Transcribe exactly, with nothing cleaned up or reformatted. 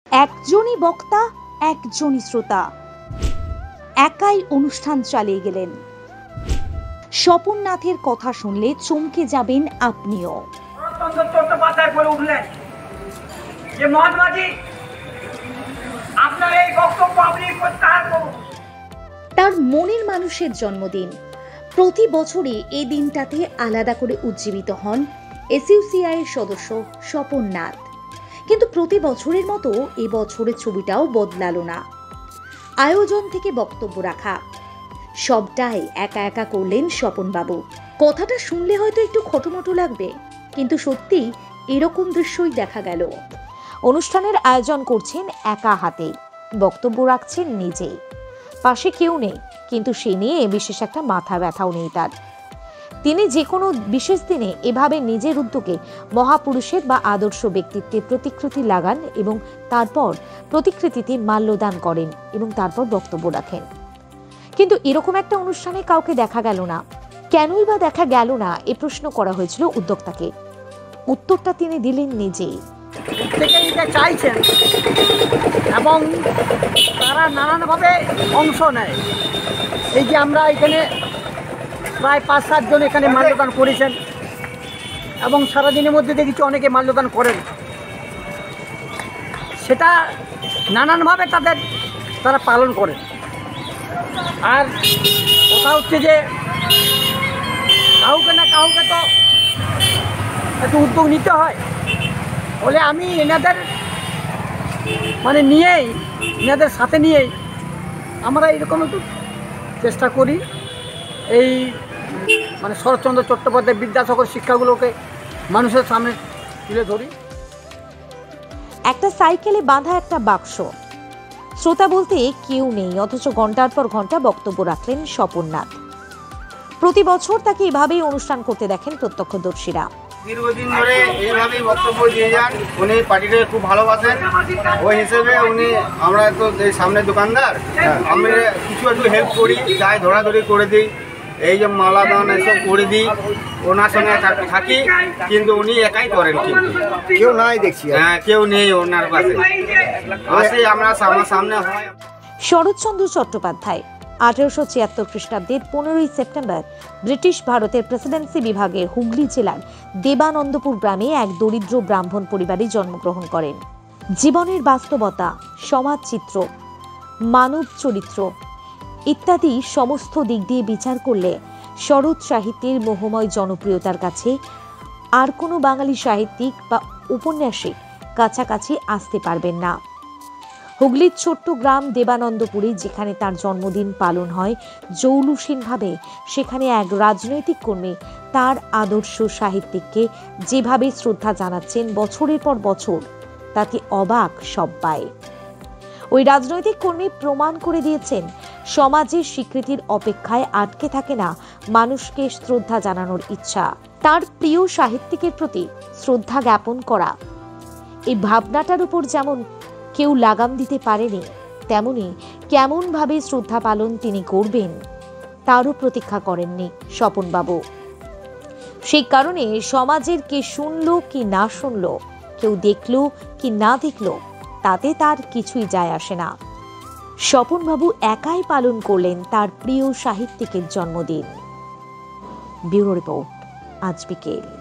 একজনই বক্তা, একজনই শ্রোতা, একাই অনুষ্ঠান চালিয়ে গেলেন। স্বপন নাথের কথা শুনলে চমকে যাবেন আপনিও। তার মনের মানুষের জন্মদিন। প্রতি বছরই এই দিনটাতে আলাদা করে উজ্জীবিত হন এসইউসিআই এর সদস্য স্বপন নাথ। কিন্তু প্রতি বছরের মতো এই বছরের ছবিটাও বদলালো না। আয়োজন থেকে বক্তব্য রাখা সবটাই একা একা করলেন স্বপন বাবু। কথাটা শুনলে হয়তো একটু খটোমটো লাগবে, কিন্তু সত্যি এরকম দৃশ্যই দেখা গেল। অনুষ্ঠানের আয়োজন করছেন একা হাতে, বক্তব্য রাখছেন নিজেই, পাশে কেউ নেই, কিন্তু সে নিয়ে বিশেষ একটা মাথা ব্যথাও নেই তার। তিনি যে কোনো বিশেষ দিনে এভাবে নিজের উদ্যোগে মহাপুরুষের বা আদর্শ ব্যক্তিত্বের প্রতিকৃতি লাগান এবং তারপর প্রতিকৃতিতে মাল্যদান করেন এবং তারপর বক্তব্য রাখেন। কিন্তু এরকম একটা অনুষ্ঠানে কাউকে দেখা গেল না। কেনই বা দেখা গেল না, এ প্রশ্ন করা হয়েছিল উদ্যোক্তাকে। উত্তরটা তিনি দিলেন নিজেই। চাইছেন এবং তারা নানানভাবে অংশ নেয়। এই যে আমরা এখানে প্রায় পাঁচ সাতজন এখানে মাল্যদান করেছেন এবং সারাদিনের মধ্যে দেখেছি অনেকে মাল্যদান করেন। সেটা নানানভাবে তাদের তারা পালন করেন। আর কথা হচ্ছে যে কাউকে না কাউকে তো একটু উদ্যোগ নিতে হয়। বলে আমি এনাদের মানে নিয়েই এনাদের সাথে নিয়েই আমরা এরকম একটু চেষ্টা করি, এই মানে শরৎচন্দ্র চট্টোপাধ্যায় বিদ্যাসাগর শিক্ষাগুলোকে মানুষের সামনে তুলে ধরি। একটা সাইকেলে বাঁধা একটা বাক্স, শ্রোতা বলতে কেউ নেই, অথচ ঘন্টার পর ঘন্টা বক্তব্য রাখলেন স্বপন নাথ। প্রতি বছর তাকে এভাবেই অনুষ্ঠান করতে দেখেন প্রত্যক্ষদর্শীরা। দীর্ঘদিন ধরে এইভাবেই বক্তব্য দিয়ে যান। উনি পার্টিটাকে খুব ভালোবাসেন, ওই হিসেবে উনি, আমরা তো এই সামনে দোকানদার, আমরা কিছু একটু হেল্প করি, যাই ধরাধরি করে দিই, এই যে মালা দান এসব করে দিই, ওনার সঙ্গে থাকি। কিন্তু উনি একাই করেন, কিন্তু কেউ নাই দেখছি। হ্যাঁ, কেউ নেই ওনার পাশে, আসে আমরা আমার সামনে হয়। শরৎচন্দ্র চট্টোপাধ্যায় আঠারোশো ছিয়াত্তর খ্রিস্টাব্দের পনেরোই সেপ্টেম্বর ব্রিটিশ ভারতের প্রেসিডেন্সি বিভাগের হুগলি জেলার দেবানন্দপুর গ্রামে এক দরিদ্র ব্রাহ্মণ পরিবারে জন্মগ্রহণ করেন। জীবনের বাস্তবতা, সমাজ চিত্র, মানব চরিত্র ইত্যাদি সমস্ত দিক দিয়ে বিচার করলে শরৎ সাহিত্যের মোহময় জনপ্রিয়তার কাছে আর কোনো বাঙালি সাহিত্যিক বা উপন্যাসিক কাছাকাছি আসতে পারবেন না। হুগলির ছোট্ট গ্রাম দেবানন্দপুরে যেখানে তার জন্মদিন পালন হয় জৌলুসীনভাবে, সেখানে এক রাজনৈতিক কর্মী তার আদর্শ সাহিত্যিককে যেভাবে শ্রদ্ধা জানাচ্ছেন বছরের পর বছর, তাতে অবাক সব্বাই। ওই রাজনৈতিক কর্মী প্রমাণ করে দিয়েছেন সমাজের স্বীকৃতির অপেক্ষায় আটকে থাকে না মানুষকে শ্রদ্ধা জানানোর ইচ্ছা। তার প্রিয় সাহিত্যিকের প্রতি শ্রদ্ধা জ্ঞাপন করা, এই ভাবনাটার উপর যেমন কেউ লাগাম দিতে পারেনি, তেমনি কেমন ভাবে শ্রদ্ধা পালন তিনি করবেন তারও প্রতীক্ষা করেননি স্বপনবাবু। সেই কারণে সমাজের কে শুনলো কি না শুনলো, কেউ দেখলো কি না দেখলো, তাতে তার কিছুই যায় আসে না। স্বপনবাবু একাই পালন করলেন তার প্রিয় সাহিত্যিকের জন্মদিন। ব্যুরো রিপোর্ট, আজ বিকেল।